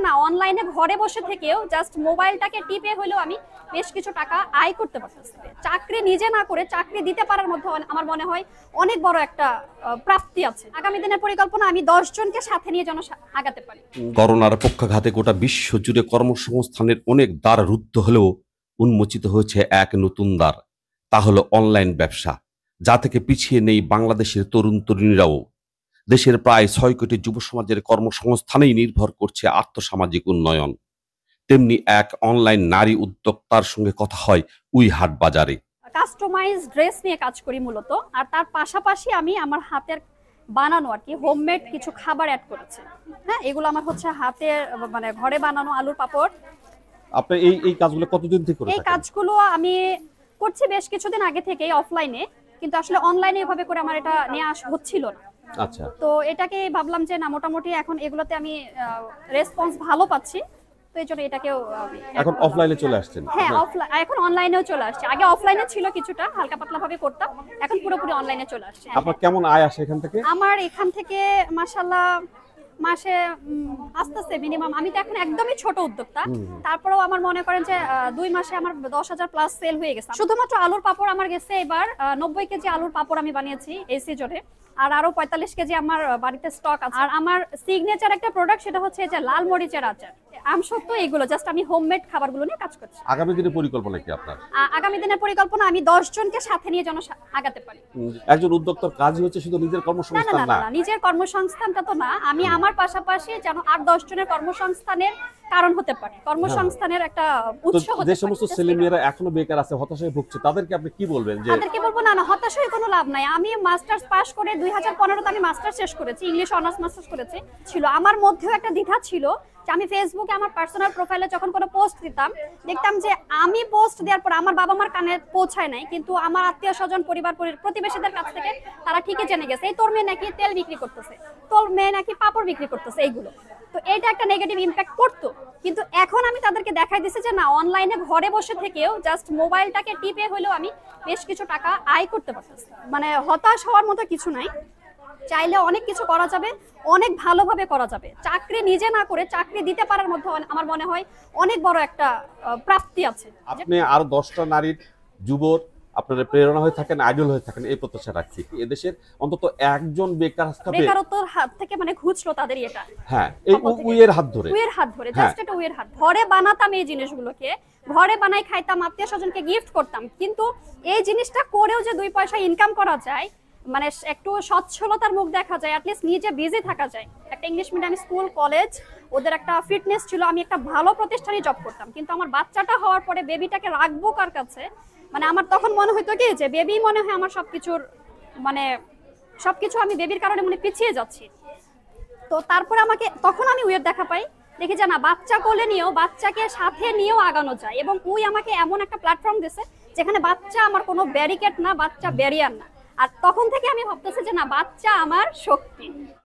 না অনলাইনে ঘরে বসে থেকেও জাস্ট মোবাইলটাকে টিপে হলেও আমি বেশ কিছু টাকা আয় করতে পারতেছি। চাকরি নিজে না করে চাকরি দিতে পারার মধ্যে আমার মনে হয় অনেক বড় একটা প্রাপ্তি আছে। আগামী দিনের পরিকল্পনা আমি 10 জনকে সাথে নিয়ে যেন আগাতে পারি। করোনার পক্ষাঘাতে গোটা বিশ্ব জুড়ে কর্মসংস্থানের অনেক দ্বার রুদ্ধ হলেও উন্মোচিত হয়েছে এক নতুন দ্বার, তা হলো অনলাইন ব্যবসা, যা থেকে পিছিয়ে নেই বাংলাদেশের তরুণ তরুণীরাও। দেশের প্রায় 6 কোটি যুব সমাজের কর্মসংস্থানেই নির্ভর করছে আর্থসামাজিক উন্নয়ন। তেমনি এক অনলাইন নারী উদ্যোক্তার সঙ্গে কথা হয় উই হাট বাজারে। কাস্টমাইজ ড্রেস নিয়ে কাজ করি মূলত, আর তার পাশাপাশি আমি আমার হাতের বানানো আর কি হোমমেড কিছু খাবার অ্যাড করেছি। হ্যাঁ, এগুলো আমার হচ্ছে হাতের মানে ঘরে বানানো আলুর পাপড়। আপনি এই কাজগুলো কতদিন থেকে করেন? এই কাজগুলো আমি করছি বেশ কিছুদিন আগে থেকেই অফলাইনে, কিন্তু আসলে অনলাইনে এভাবে করে আমার এটা নিয়ে হচ্ছিল না। আচ্ছা, তো এটাকে ভাবলাম যে না মোটামুটি এখন এগুলোতে আমি রেসপন্স ভালো পাচ্ছি, তো এই জন্য এটাকেও এখন অফলাইনে চলে আসছেন। হ্যাঁ, এখন অনলাইনেও চলে আসছে। আগে অফলাইনে ছিল কিছুটা হালকা পাতলা ভাবে করতাম, এখন পুরোপুরি অনলাইনে চলে আসছে। আপনার কেমন আয় আসে এখান থেকে? আমার এখান থেকে মাশাআল্লাহ মাসে আস্তে আস্তে মিনিমাম, আমি তো এখন একদমই ছোট উদ্যোক্তা, তারপরেও আমার মনে করেন যে 2 মাসে আমার 10,000 প্লাস সেল হয়ে গেছে। শুধুমাত্র আলুর পাপড় আমার গেছে এবার 90 কেজি আলুর পাপড় আমি বানিয়েছি এই সিজনে, আর আরো 45 কেজি আমার বাড়িতে স্টক আছে। আর আমার সিগনেচার একটা প্রোডাক্ট, সেটা হচ্ছে যে লাল মরিচের আচার, আমসত্ব, এগুলো জাস্ট আমি হোমমেড খাবারগুলো নিয়ে কাজ করছি। আগামী দিনের পরিকল্পনা কি আপনার? আগামী দিনের পরিকল্পনা আমি 10 জনকে সাথে নিয়ে যেন আগাতে পারি। একজন উদ্যোক্তার কাজই হচ্ছে শুধু নিজের কর্মসংস্থান না। নিজের কর্মসংস্থানটা তো না, আমি আমার পাশাপাশি যেন 8-10 জনের কর্মসংস্থানের কারণ হতে পারে, কর্মসংস্থানের একটা উৎস হতে পারে। যে সমস্ত ছেলেমেয়েরা এখনো বেকার আছে, হতাশায় ভুগছে, তাদেরকে আপনি কি বলবেন? যে তাদেরকে বলবো না হতাশ হয়ে কোনো লাভ নাই। আমি মাস্টার্স পাস করে 2015 তে আমি মাস্টার্স শেষ করেছি, ইংলিশ অনার্স মাস্টার্স করেছি। ছিল আমার মধ্যেও একটা দ্বিধা ছিল যে আমি ফেসবুকে আমার পার্সোনাল প্রোফাইলে যখন কোনো পোস্ট দিতাম, দেখতাম যে আমি পোস্ট দেওয়ার পর আমার বাবা মার কানে পৌঁছায় নাই, কিন্তু আমার আত্মীয় স্বজন, পরিবার, প্রতিবেশীদের কাছ থেকে তারা ঠিকই জেনে গেছে এই তোর মেয়ে নাকি তেল বিক্রি করতেছে, তোর মেয়ে নাকি পাপড় বিক্রি করতেছে, এইগুলো। তো এটা একটা নেগেটিভ ইম্প্যাক্ট করতো, কিন্তু এখন আমি তাদেরকে দেখাই দিচ্ছি যে না অনলাইনে ঘরে বসে থেকেও জাস্ট মোবাইলটাকে টিপে হলেও আমি বেশ কিছু টাকা আয় করতে পারতেছি। মানে হতাশ হওয়ার মতো কিছু নাই, চাইলে অনেক কিছু করা যাবে, অনেক ভালোভাবে করা যাবে। চাকরি নিজে না করে চাকরি দিতে পারার মধ্যে আমার মনে হয় অনেক বড় একটা প্রাপ্তি আছে। আপনি আরো 10টা নারীর যুবর আপনাদের প্রেরণা হয়ে থাকেন, আইডল হয়ে থাকেন, এই প্রত্যাশা রাখছি। এদেশের অন্তত একজন বেকারত্বের হাত থেকে মানে ঘুচলো তাদের এটা। হ্যাঁ, এই উইয়ের হাত ধরে, জাস্ট এটা উইয়ের হাত। ঘরে বানাতাম এই জিনিসগুলোকে, ঘরে বানাই খাইতাম, আত্মীয় স্বজনকে গিফট করতাম, কিন্তু এই জিনিসটা করেও যে 2 পয়সা ইনকাম করা যায়, মানে একটু সচ্ছলতার মুখ দেখা যায়, অ্যাটলিস্ট নিজে বিজি থাকা যায়। একটা ইংলিশ মিডিয়াম স্কুল, কলেজ, ওদের একটা ফিটনেস ছিল, আমি একটা ভালো প্রতিষ্ঠানে জব করতাম, কিন্তু আমার বাচ্চাটা হওয়ার পরে বেবিটাকে রাখবো কার কাছে, মানে আমার তখন মনে হতো কি যে বেবি মনে হয় আমার সবকিছু আমি বেবির কারণে মনে পিছিয়ে যাচ্ছি। তো তারপরে তখন আমি উইয়ের দেখা পাই, দেখি যে না বাচ্চা কোলে নিয়েও, বাচ্চাকে সাথে নিয়েও আগানো যায়, এবং উই আমাকে এমন একটা প্ল্যাটফর্ম দিয়েছে যেখানে বাচ্চা আমার কোনো ব্যারিকেড না, বাচ্চা ব্যারিয়ার না। আর তখন থেকে আমি ভাবতেছি যে না বাচ্চা আমার শক্তি।